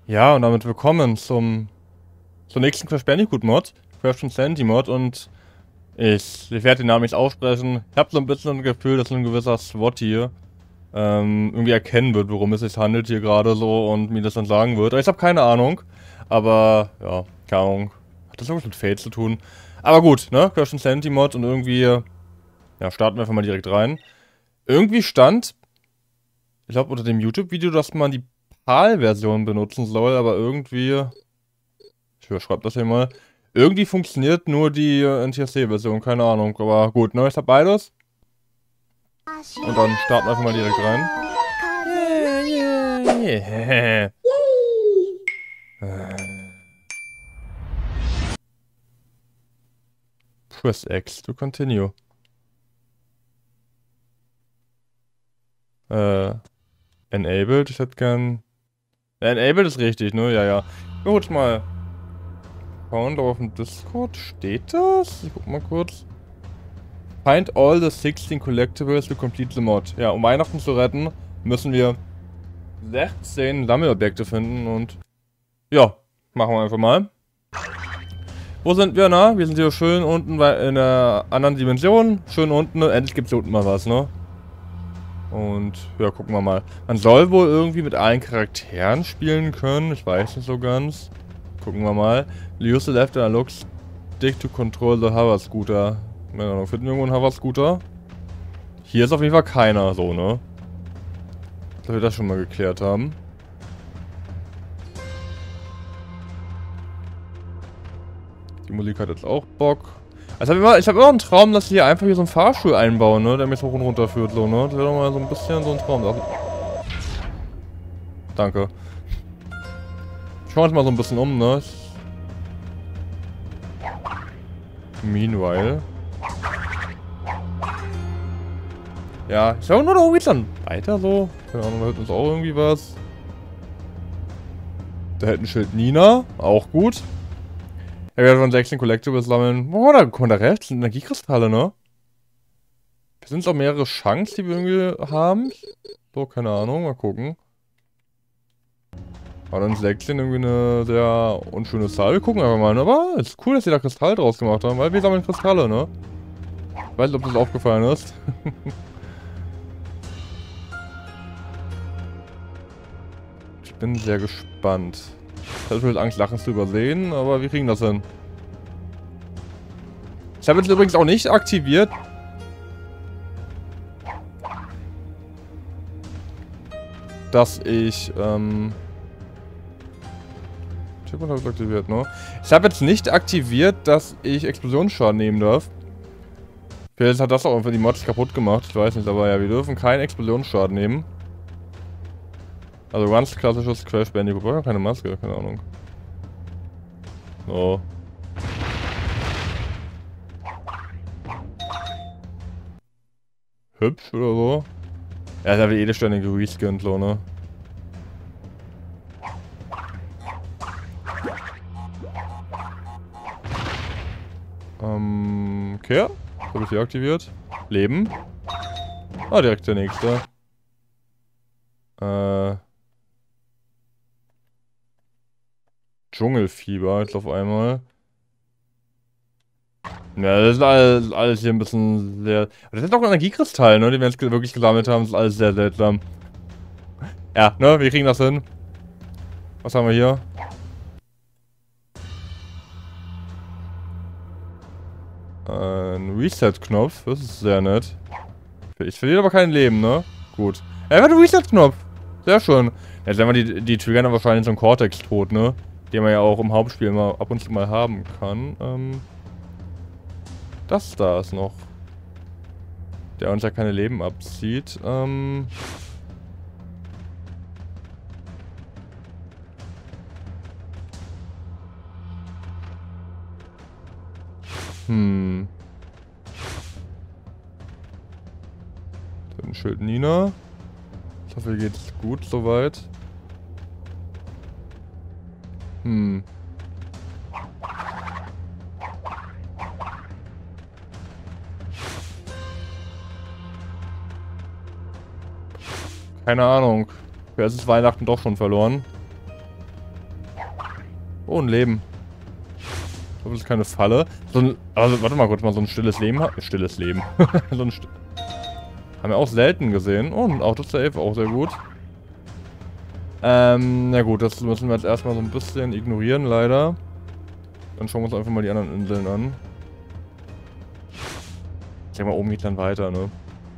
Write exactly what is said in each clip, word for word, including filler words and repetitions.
Ja, und damit willkommen zum, zur nächsten Crash Bandicoot Mod, Crash Insanity Mod, und ich, ich werde den Namen nicht aussprechen. Ich habe so ein bisschen ein Gefühl, dass ein gewisser SWAT hier ähm, irgendwie erkennen wird, worum es sich handelt hier gerade so und mir das dann sagen wird. Ich habe keine Ahnung, aber ja, keine Ahnung. Hat das irgendwas mit Fate zu tun? Aber gut, ne? Crash Insanity Mod und irgendwie, ja, starten wir einfach mal direkt rein. Irgendwie stand, ich glaube unter dem YouTube-Video, dass man die PAL-Version benutzen soll, aber irgendwie, ich überschreibe das hier mal, irgendwie funktioniert nur die äh, N T S C-Version, keine Ahnung, aber gut, ne, ich hab beides. Und dann starten wir einfach mal direkt rein. Yeah, yeah, yeah. Press X to continue. Äh, enabled, ich hätte gern... Ja, enabled ist richtig, ne, ja, ja. Gut, mal. Account auf dem Discord, steht das? Ich guck mal kurz. Find all the sixteen collectibles to complete the mod. Ja, um Weihnachten zu retten, müssen wir sechzehn Sammelobjekte finden und ja, machen wir einfach mal. Wo sind wir, na? Wir sind hier schön unten in der anderen Dimension. Schön unten, endlich gibt es hier unten mal was, ne? Und ja, gucken wir mal. Man soll wohl irgendwie mit allen Charakteren spielen können. Ich weiß nicht so ganz. Gucken wir mal. Use the left analog stick to control the hover scooter. Keine Ahnung, finden wir irgendwo einen hover scooter? Hier ist auf jeden Fall keiner, so, ne? Dass wir das schon mal geklärt haben. Die Musik hat jetzt auch Bock. Also hab ich, immer, ich habe immer einen Traum, dass sie hier einfach hier so einen Fahrstuhl einbauen, ne? Der mich hoch und runter führt, so, ne? Das wäre doch mal so ein bisschen so ein Traum. Danke. Schauen wir uns mal so ein bisschen um, ne? Meanwhile. Ja, ich sag nur noch, wie dann weiter so. Keine Ahnung, da hört uns auch irgendwie was. Da hält ein Schild Nina, auch gut. Er wird von sechzehn Collectibles sammeln. Oh, da, guck mal, da rechts sind Energiekristalle, ne? Sind es auch mehrere Chunks, die wir irgendwie haben? So, keine Ahnung, mal gucken. Aber dann ist sechzehn irgendwie eine sehr unschöne Zahl. Wir gucken einfach mal, ne? Aber es ist cool, dass sie da Kristall draus gemacht haben, weil wir sammeln Kristalle, ne? Ich weiß nicht, ob das aufgefallen ist. Ich bin sehr gespannt. Ich hatte jetzt Angst, Lachen zu übersehen, aber wir kriegen das hin. Ich habe jetzt übrigens auch nicht aktiviert. Dass ich, ähm... Checkpoint habe ich aktiviert, ne? Ich habe jetzt nicht aktiviert, dass ich Explosionsschaden nehmen darf. Vielleicht hat das auch einfach die Mods kaputt gemacht, ich weiß nicht, aber ja, wir dürfen keinen Explosionsschaden nehmen. Also ganz klassisches Crash Bandicoot. Braucht ja keine Maske, keine Ahnung. So. Hübsch oder so. Ja, da wird Edelsteine gereskinnt, so, ne? Ähm, okay. Habe ich die aktiviert? Leben. Ah, direkt der nächste. Äh. Dschungelfieber jetzt auf einmal. Ja, das ist alles, alles hier ein bisschen sehr... Aber das sind doch Energiekristalle, ne? Die wir jetzt wirklich gesammelt haben. Das ist alles sehr seltsam. Ja, ne? Wir kriegen das hin. Was haben wir hier? Ein Reset-Knopf. Das ist sehr nett. Ich verliere aber kein Leben, ne? Gut. Er hat einen Reset-Knopf. Sehr schön. Jetzt werden wir die, die triggern dann wahrscheinlich so einen Cortex tot, ne? Den man ja auch im Hauptspiel mal ab und zu mal haben kann. Ähm... Das da ist noch. Der uns ja keine Leben abzieht. Ähm. Hm. Dann Schild Nina. Ich hoffe, ihr geht's gut soweit. Hm. Keine Ahnung. Vielleicht ist Weihnachten doch schon verloren. Oh, ein Leben. Ich hoffe, das ist keine Falle. So ein, also, warte mal kurz, mal so ein stilles Leben hat. Stilles Leben. so ein St Haben wir auch selten gesehen. Oh, ein Autosave, auch sehr gut. Ähm, na gut, das müssen wir jetzt erstmal so ein bisschen ignorieren, leider. Dann schauen wir uns einfach mal die anderen Inseln an. Ich denke mal, oben geht dann weiter, ne?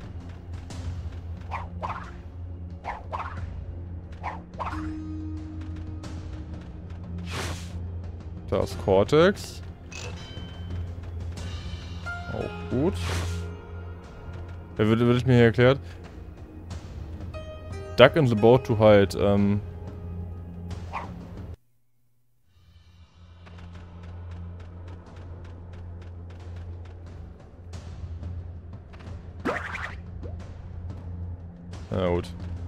Da ist Cortex. Auch gut. Da wird, wird ich mir hier erklärt. Duck in the boat to hide. Ähm. Na gut.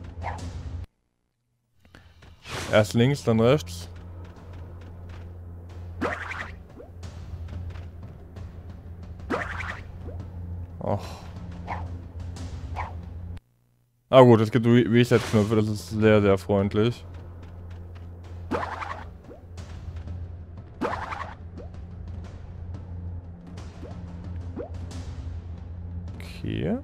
Erst links, dann rechts. Och. Ah gut, es gibt Reset-Knöpfe, das ist sehr, sehr freundlich. Okay.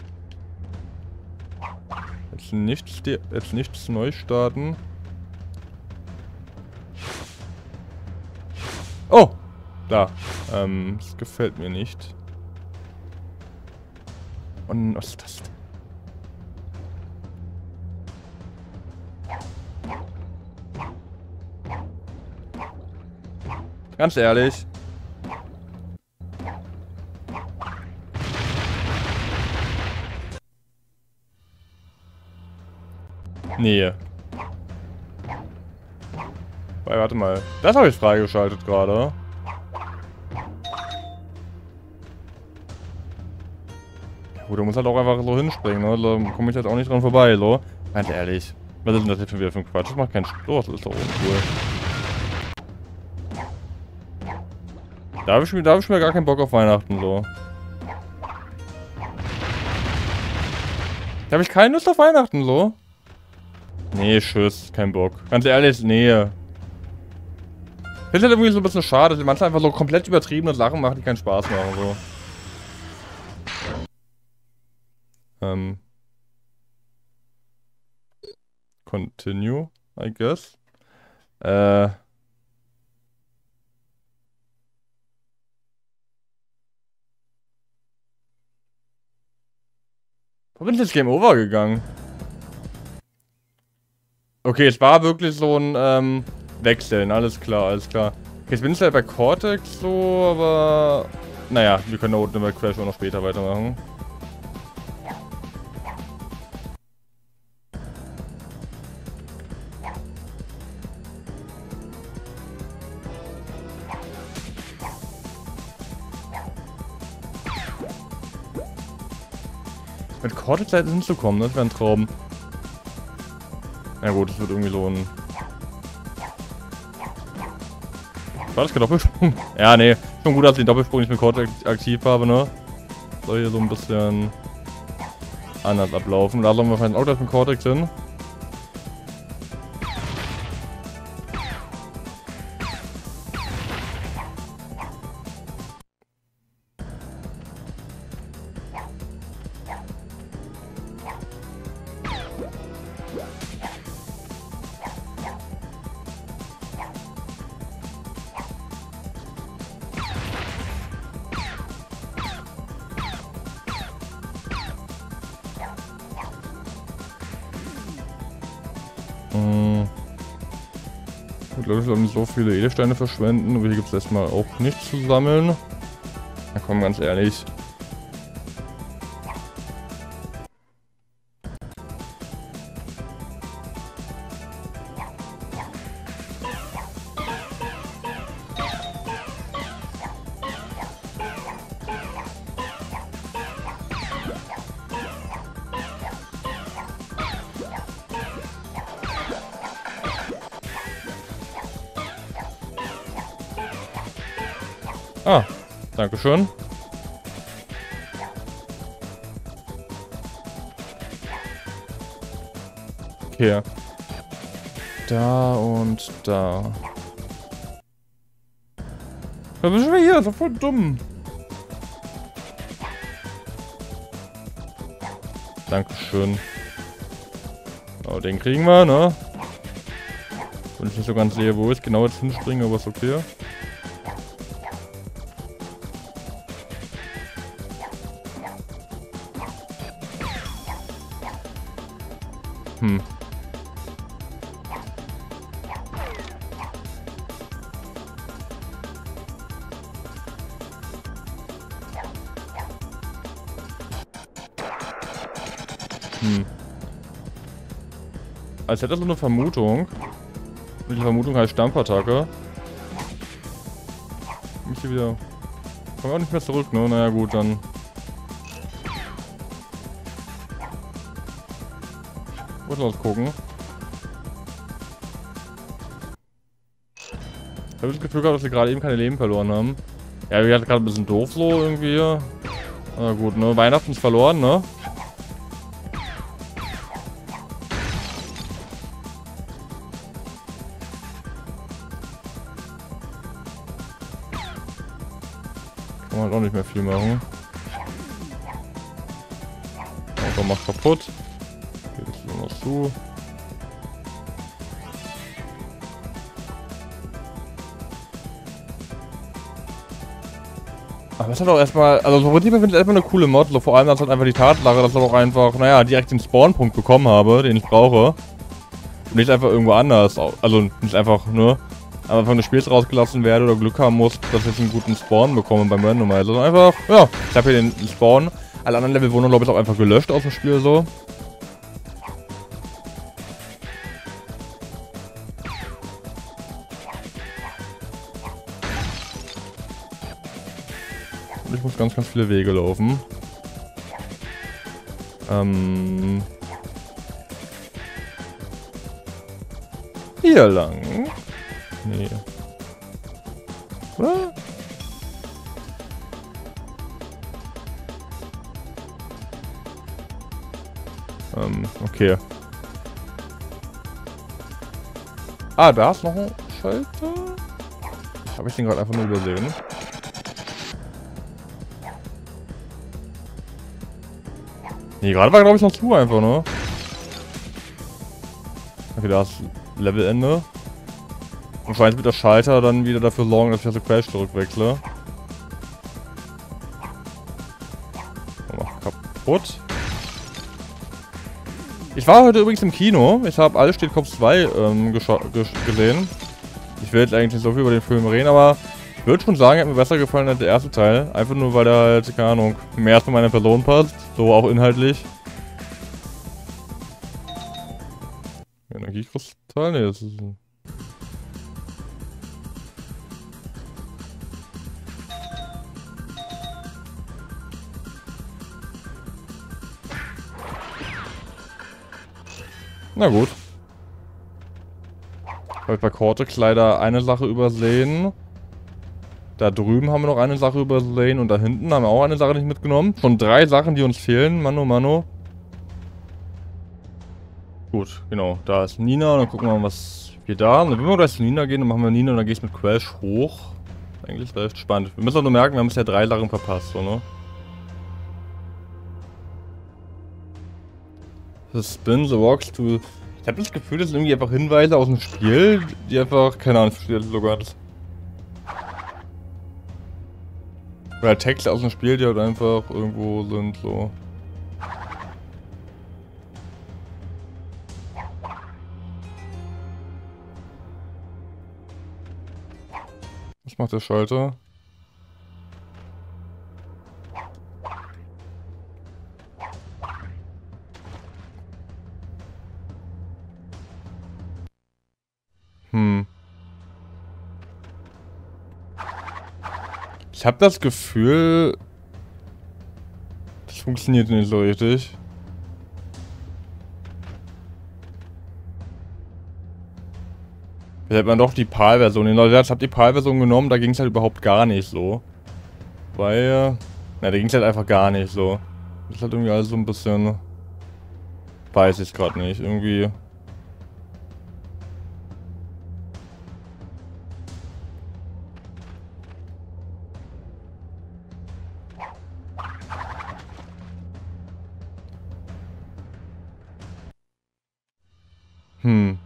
Jetzt nichts, jetzt nichts neu starten. Oh! Da. Ähm, das gefällt mir nicht. Und was ist das denn? Ganz ehrlich. Nee. Weil, warte mal. Das habe ich freigeschaltet gerade. Gut, du musst halt auch einfach so hinspringen, ne? Da komme ich jetzt auch nicht dran vorbei, so. Ganz ehrlich. Was ist denn das jetzt schon wieder für ein Quatsch? Das macht keinen Spaß, das ist doch uncool. Da habe ich, da hab ich mir gar keinen Bock auf Weihnachten, so. Da habe ich keine Lust auf Weihnachten, so. Nee, tschüss, kein Bock. Ganz ehrlich, nee. Ich finde halt irgendwie so ein bisschen schade, dass manche einfach so komplett übertriebene Sachen machen, die keinen Spaß machen, so. Ähm. Continue, I guess. Äh. Wo bin ich jetzt Game Over gegangen? Okay, es war wirklich so ein, ähm, Wechseln, alles klar, alles klar. Okay, jetzt bin ich halt bei Cortex so, aber... Naja, wir können da unten bei Crash auch noch später weitermachen. Mit Cortex halt hinzukommen, das wäre ein Traum. Na gut, das wird irgendwie so ein... War das kein Doppelsprung? Ja, nee. Schon gut, dass ich den Doppelsprung nicht mit Cortex aktiv habe, ne? Soll hier so ein bisschen anders ablaufen. Da sollen wir vielleicht auch gleich mit Cortex hin. Ich glaube, ich soll nicht so viele Edelsteine verschwenden, aber hier gibt es erstmal auch nichts zu sammeln. Na komm, ganz ehrlich. Ah, dankeschön. Okay. Da und da. Was bist du hier? Das ist doch voll dumm. Dankeschön. Oh, den kriegen wir, ne? Und ich nicht so ganz sehe, wo ich genau jetzt hinspringe, aber ist okay. Hm. Hm. Als hätte er so eine Vermutung. Und die Vermutung heißt Stampfattacke. Mich hier wieder. Kommen wir auch nicht mehr zurück, ne? Naja, gut, dann. Muss mal gucken. Ich habe das Gefühl gehabt, dass wir gerade eben keine Leben verloren haben. Ja, wir hatten gerade ein bisschen doof so irgendwie. Na gut, ne? Weihnachten ist verloren, ne? Kann man halt auch nicht mehr viel machen. Auto macht kaputt. Hier ist nur noch zu. Aber es hat auch erstmal, also so Prinzip finde ich erstmal eine coole Mod, so vor allem das hat einfach die Tatsache, dass ich auch einfach, naja, direkt den Spawnpunkt bekommen habe, den ich brauche. Und nicht einfach irgendwo anders, also nicht einfach, ne, aber von des Spiels rausgelassen werde oder Glück haben muss, dass ich jetzt einen guten Spawn bekomme beim Randomizer. Sondern einfach, ja, ich habe hier den Spawn. Alle anderen Level wurden, glaube ich, auch einfach gelöscht aus dem Spiel so. Und ich muss ganz, ganz viele Wege laufen. Ähm... Hier lang. Nee. Oder? Ähm, okay. Ah, da ist noch ein Schalter. Habe ich den gerade einfach nur übersehen? Nee, gerade war glaube ich noch zu einfach, ne? Okay, da ist Levelende. Und scheint mit der Schalter dann wieder dafür sorgen, dass ich also Crash zurückwechsle. Oh, kaputt. Ich war heute übrigens im Kino. Ich habe Alles steht Kopf zwei ähm, gesehen. Ich will jetzt eigentlich nicht so viel über den Film reden, aber ich würde schon sagen, er hat mir besser gefallen als der erste Teil. Einfach nur, weil er halt, keine Ahnung, mehr zu meiner Person passt. So auch inhaltlich. Energiekristall? Ne, das ist... Na gut. Habe ich bei Cortex leider eine Sache übersehen. Da drüben haben wir noch eine Sache übersehen und da hinten haben wir auch eine Sache nicht mitgenommen. Schon drei Sachen, die uns fehlen. Mano, Mano. Gut, genau. Da ist Nina und dann gucken wir mal, was wir da haben. Dann würden wir gleich zu Nina gehen, dann machen wir Nina und dann gehe ich mit Crash hoch. Eigentlich recht spannend. Wir müssen auch nur merken, wir haben bisher drei Sachen verpasst, so, ne? The Spin, the Rocks to... Ich habe das Gefühl, das sind irgendwie einfach Hinweise aus dem Spiel, die einfach... Keine Ahnung, ich verstehe das sogar nicht. Oder Texte aus dem Spiel, die halt einfach irgendwo sind, so. Was macht der Schalter? Hm. Ich habe das Gefühl, das funktioniert nicht so richtig. Jetzt hat man doch die PAL-Version. Ich habe die PAL-Version genommen, da ging es halt überhaupt gar nicht so. Weil, na, da ging es halt einfach gar nicht so. Das ist halt irgendwie alles so ein bisschen, weiß ich gerade nicht, irgendwie. Hm.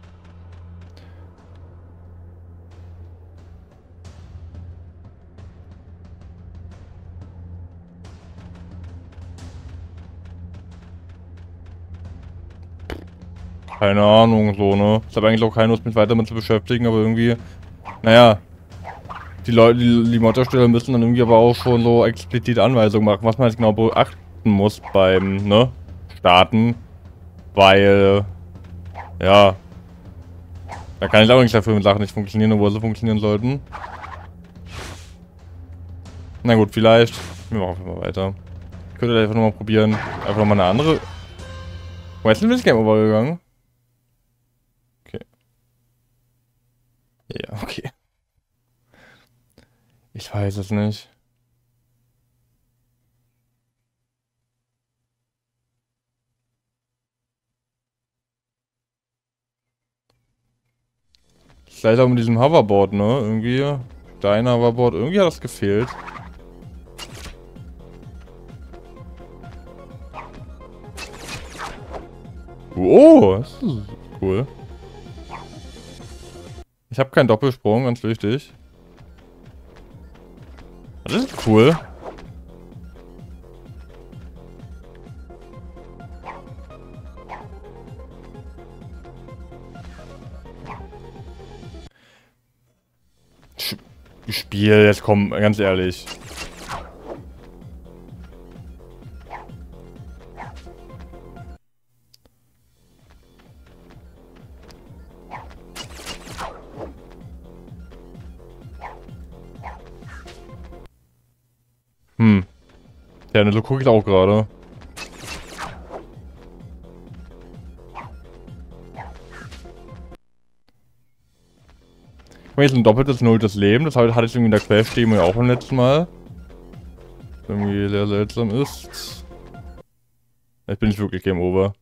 Keine Ahnung, so, ne? Ich habe eigentlich auch keine Lust, mich weiter damit zu beschäftigen, aber irgendwie, naja, die Leute, die, die Mod-Ersteller müssen dann irgendwie aber auch schon so explizit Anweisungen machen, was man jetzt genau beachten muss beim, ne, Starten, weil, ja, da kann ich auch nichts dafür, wenn Sachen nicht funktionieren, obwohl sie funktionieren sollten. Na gut, vielleicht, wir machen einfach mal weiter. Ich könnte einfach nochmal probieren, einfach nochmal eine andere... Wo ist denn das Game Over gegangen? Ja, okay. Ich weiß es nicht. Vielleicht auch mit diesem Hoverboard, ne? Irgendwie. Dein Hoverboard. Irgendwie hat das gefehlt. Oh, das ist cool. Ich habe keinen Doppelsprung, ganz wichtig. Das ist cool. Spiel, jetzt komm, ganz ehrlich. Hm. Ja, so gucke ich auch gerade. Guck mal, jetzt ein doppeltes nulltes Leben. Das hatte ich irgendwie in der Quest-Demo ja auch beim letzten Mal. Was irgendwie sehr seltsam ist. Jetzt bin ich wirklich Game Over.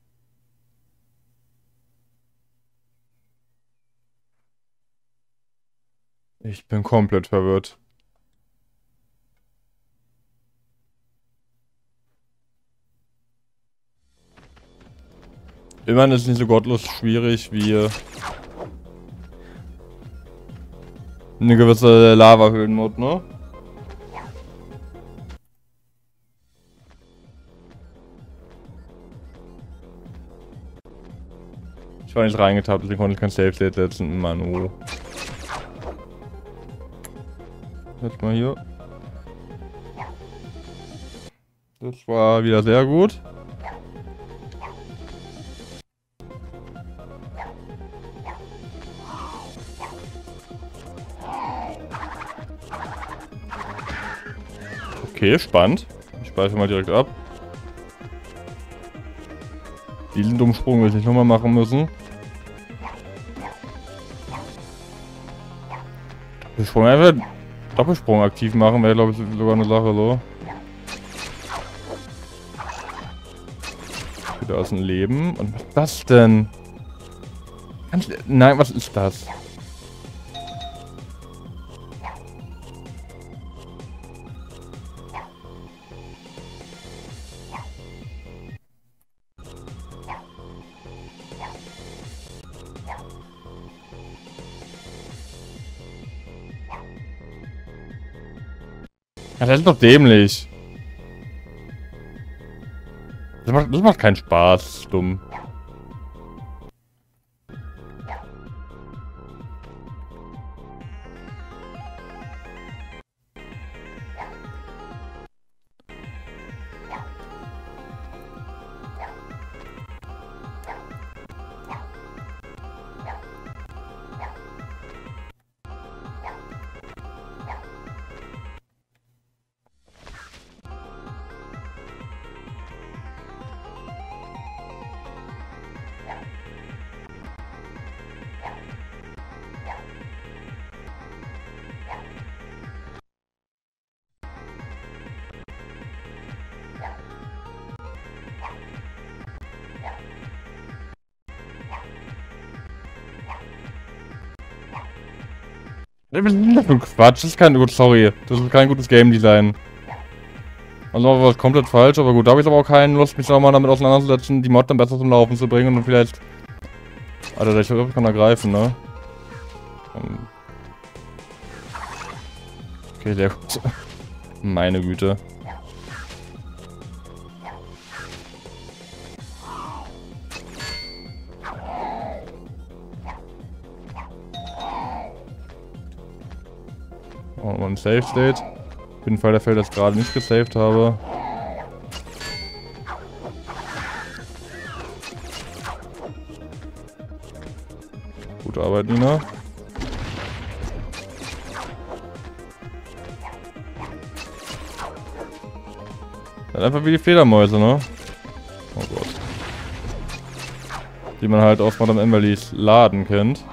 Ich bin komplett verwirrt. Immerhin ist es nicht so gottlos schwierig wie eine gewisse Lava-Höhlen-Mod, ne? Ich war nicht reingetappt, deswegen konnte ich kein Save-State setzen. Mann, oh. Jetzt mal hier. Das war wieder sehr gut. Okay, spannend. Ich speichere mal direkt ab. Diesen dummen Sprung will ich nicht nochmal machen müssen. Doppelsprung einfach Doppelsprung aktiv machen wäre, glaube ich, sogar eine Sache so. Da ist ein Leben. Und was ist das denn? Ganz, nein, was ist das? Ja, das ist doch dämlich. Das macht, das macht keinen Spaß, dumm. Was ist denn das für ein Quatsch? Das ist kein gut, sorry. Das ist kein gutes Game Design. Also war was komplett falsch, aber gut, da habe ich aber auch keine Lust, mich nochmal damit auseinanderzusetzen, die Mod dann besser zum Laufen zu bringen und vielleicht Alter, ich glaube, ich kann da greifen, ne? Okay, sehr gut. Meine Güte. Oh, mal ein Save State. Auf jeden Fall der Fall, dass ich gerade nicht gesaved habe. Gute Arbeit, Nina. Dann einfach wie die Fledermäuse, ne? Oh Gott. Die man halt aus Madame Emberlys Laden kennt.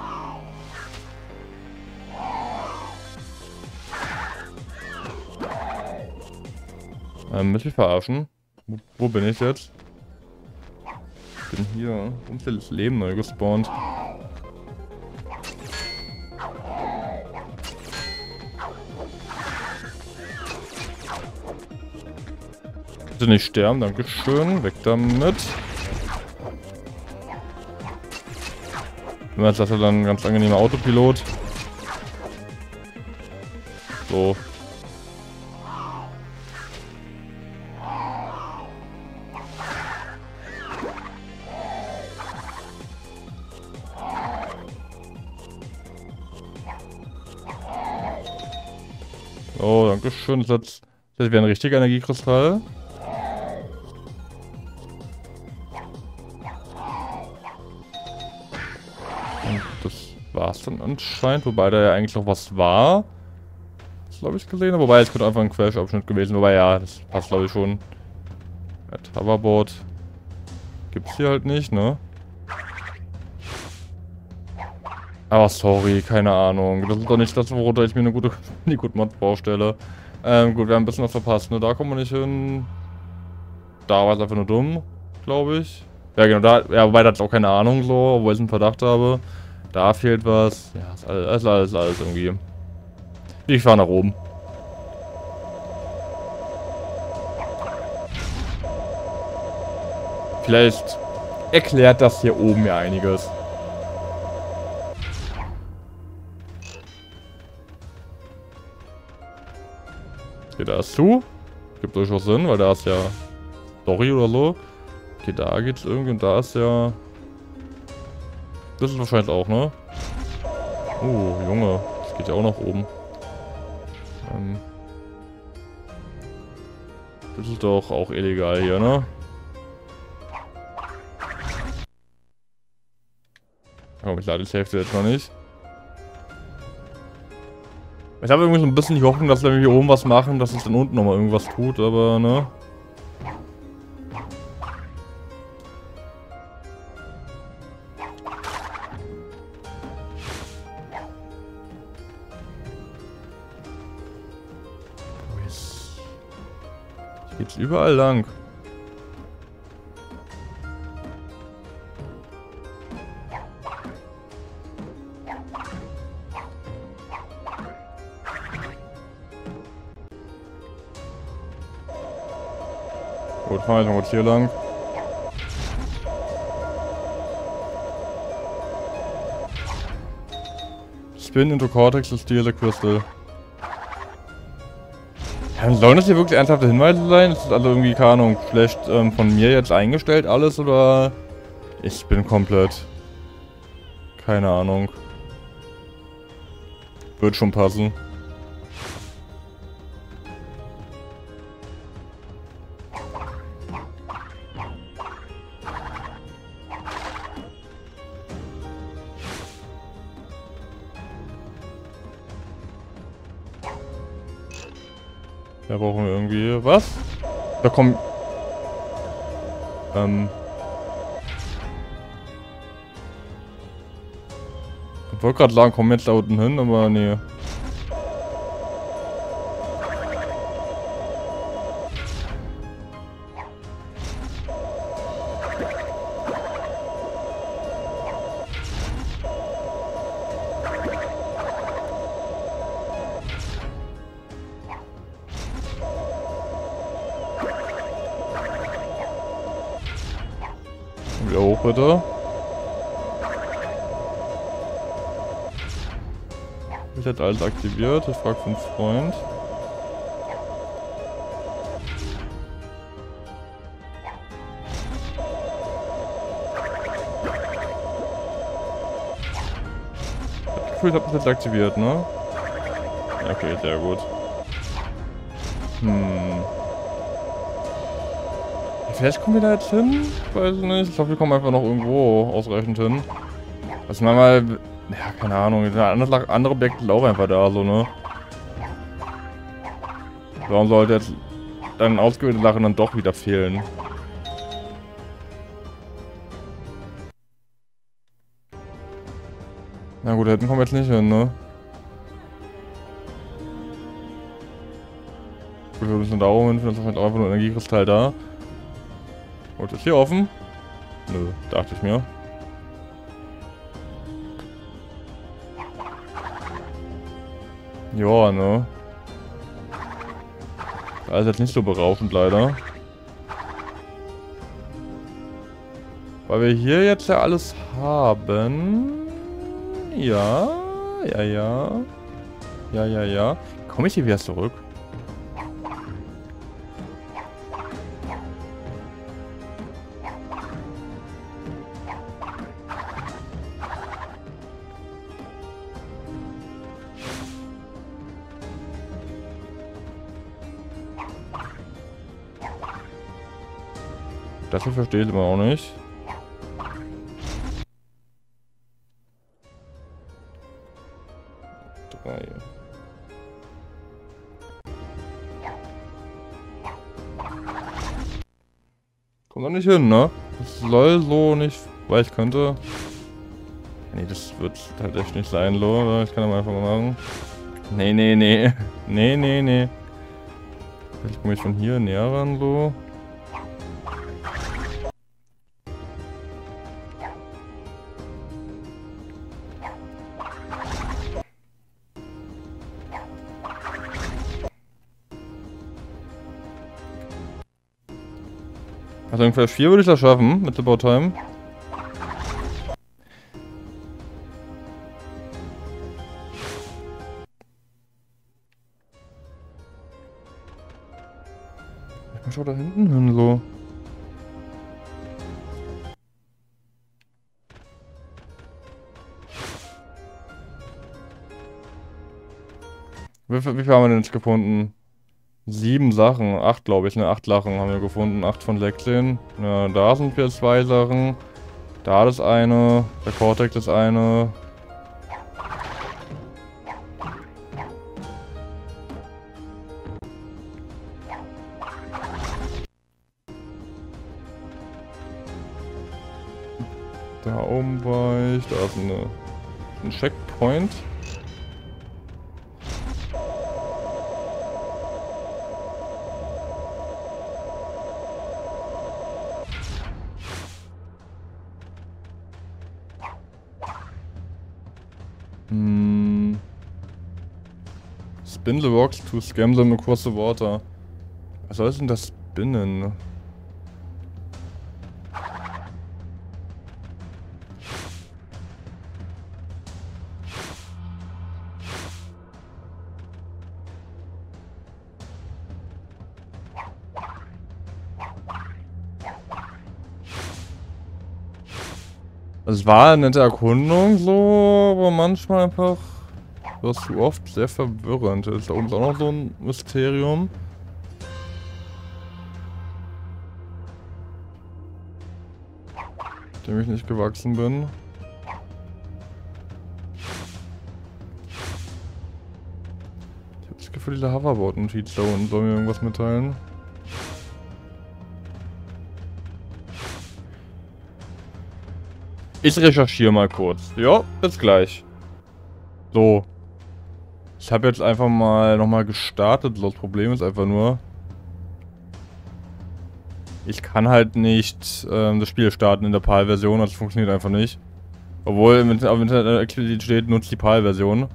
Ähm, muss ich verarschen? Wo, wo bin ich jetzt? Ich bin hier. Warum ist das Leben neu gespawnt? Bitte nicht sterben, dankeschön. Weg damit. Wenn man jetzt das dann ein ganz angenehmer Autopilot. So. Oh, danke schön. Das ist jetzt wieder ein richtiger Energiekristall. Und das war's dann anscheinend, wobei da ja eigentlich noch was war. Das glaube ich gesehen habe. Wobei, es könnte einfach ein Crash-Abschnitt gewesen. Wobei, ja, das passt glaube ich schon. Das Hoverboard gibt's hier halt nicht, ne? Aber sorry, keine Ahnung. Das ist doch nicht das, worunter ich mir eine gute Good-Mod vorstelle. Ähm, gut, wir haben ein bisschen was verpasst, ne? Da kommen wir nicht hin. Da war es einfach nur dumm, glaube ich. Ja, genau, da, ja, wobei das auch keine Ahnung so, obwohl ich einen Verdacht habe. Da fehlt was. Ja, ist alles, ist alles, alles irgendwie. Ich fahre nach oben. Vielleicht erklärt das hier oben ja einiges. Okay, da ist zu. Gibt durchaus Sinn, weil da ist ja Story oder so. Okay, da geht's irgendwie und da ist ja... Das ist wahrscheinlich auch, ne? Oh, Junge. Das geht ja auch nach oben. Ähm das ist doch auch illegal hier, ne? Aber ich lade die Hälfte jetzt noch nicht. Ich habe irgendwie so ein bisschen die Hoffnung, dass wir hier oben was machen, dass es dann unten nochmal irgendwas tut, aber ne? Hier geht's überall lang. Gut, fahren wir mal kurz hier lang. Spin into Cortex to steal the crystal. Ja, sollen das hier wirklich ernsthafte Hinweise sein? Ist das also irgendwie, keine Ahnung, schlecht ähm, von mir jetzt eingestellt alles oder? Ich bin komplett... Keine Ahnung. Wird schon passen. Da brauchen wir irgendwie... Was? Da kommen... Ähm... Ich wollte gerade sagen, kommen wir jetzt da unten hin, aber nee. Wieder hoch, bitte. jetzt alles aktiviert? Ich frage für einen Freund. Ich habe das jetzt aktiviert, ne? Okay, sehr gut. Hm. Vielleicht kommen wir da jetzt hin? Ich weiß nicht. Ich glaube, wir kommen einfach noch irgendwo ausreichend hin. Also manchmal... Ja, keine Ahnung. Andere, andere Objekte sind auch einfach da, so, ne? Warum sollte jetzt dann ausgewählte Sachen dann doch wieder fehlen? Na gut, da hinten kommen wir jetzt nicht hin, ne? Gut, wir müssen da oben hin, vielleicht ist einfach nur ein Energiekristall da. Und ist hier offen? Nö, dachte ich mir. Ja, ne? Da ist jetzt nicht so berauschend, leider. Weil wir hier jetzt ja alles haben. Ja, ja, ja. Ja, ja, ja. Komme ich hier wieder zurück? Das hier verstehe ich immer auch nicht. Drei. Kommt doch nicht hin, ne? Das soll so nicht, weil ich könnte. Nee, das wird halt echt nicht sein, Lo. Ich kann aber einfach mal machen. Nee, nee, nee. Nee, nee, nee. Vielleicht komme ich von hier näher ran, Lo. Also ungefähr vier würde ich das schaffen mit About Time. Ich schau da hinten hin so. Wie viel, wie viel haben wir denn jetzt gefunden? Sieben Sachen, acht glaube ich, ne? Acht Lachen haben wir gefunden, acht von sechzehn. Ja, da sind wir zwei Sachen. Da das eine, der Cortex das eine. Da oben war ich, da ist eine, ein Checkpoint. Hm. Spin the rocks to scam them across the water. Was soll denn das spinnen? Es war eine nette Erkundung so, aber manchmal einfach wird es zu oft sehr verwirrend. Ist da oben auch noch so ein Mysterium. Dem ich nicht gewachsen bin. Ich habe das Gefühl, dieser Hoverboard-Notiz da unten soll mir irgendwas mitteilen. Ich recherchiere mal kurz. Ja, bis gleich. So. Ich habe jetzt einfach mal nochmal gestartet. Das Problem ist einfach nur, ich kann halt nicht ähm, das Spiel starten in der PAL-Version. Das funktioniert einfach nicht. Obwohl im Internet steht, nutzt die PAL-Version.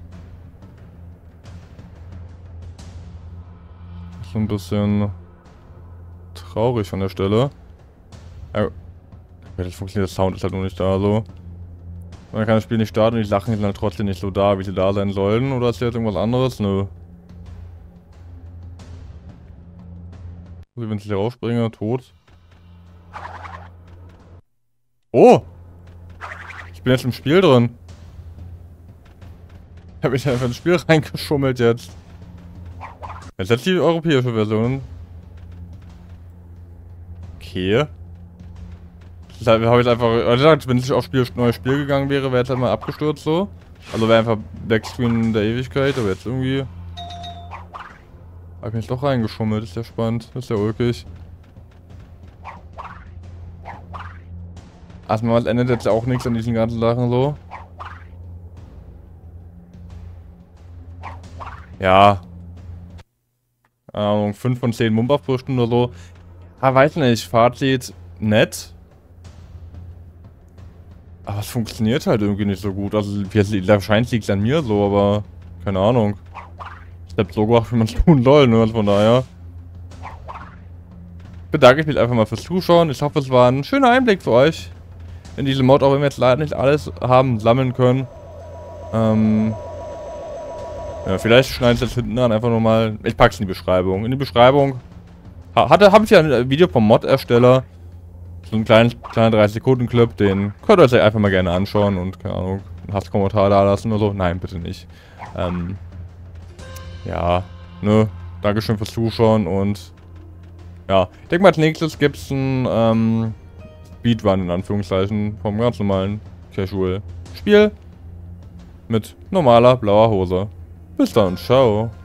So ein bisschen traurig von der Stelle. Ja, das funktioniert, der Sound ist halt noch nicht da, so. Man kann das Spiel nicht starten und die Sachen sind halt trotzdem nicht so da, wie sie da sein sollen. Oder ist jetzt irgendwas anderes? Nö. Wenn ich hier rausspringe, tot. Oh! Ich bin jetzt im Spiel drin. Ich hab mich einfach ins Spiel reingeschummelt jetzt. Jetzt jetzt die europäische Version. Okay. Das habe ich einfach, also wenn ich auf Spiel, neues Spiel gegangen wäre, wäre jetzt halt mal abgestürzt so. Also wäre einfach Backscreen der Ewigkeit, aber jetzt irgendwie habe ich mich doch reingeschummelt. Ist ja spannend, ist ja ulkig. Erstmal, es ändert jetzt ja auch nichts an diesen ganzen Sachen so. Ja. Keine Ahnung, fünf von zehn Mumbuff pro Stunde oder so. Ah, weiß nicht, Fazit nett. Aber es funktioniert halt irgendwie nicht so gut. Also wahrscheinlich liegt es an mir so, aber keine Ahnung. Ich hab so gemacht, wie man es tun soll, ne? Also von daher bedanke ich mich einfach mal fürs Zuschauen. Ich hoffe, es war ein schöner Einblick für euch in diese Mod, auch wenn wir jetzt leider nicht alles haben sammeln können. Ähm ja, vielleicht schneiden es jetzt hinten an einfach nochmal. Ich pack's in die Beschreibung. In die Beschreibung hatte, habe ich ja ein Video vom Mod-Ersteller. So ein kleines, kleiner dreißig Sekunden Clip, den könnt ihr euch einfach mal gerne anschauen und, keine Ahnung, einen Hasskommentar da lassen oder so. Nein, bitte nicht. Ähm, ja, ne, Dankeschön fürs Zuschauen und, ja, ich denke mal, als nächstes gibt es ein, ähm, Speedrun in Anführungszeichen vom ganz normalen Casual-Spiel mit normaler blauer Hose. Bis dann, ciao.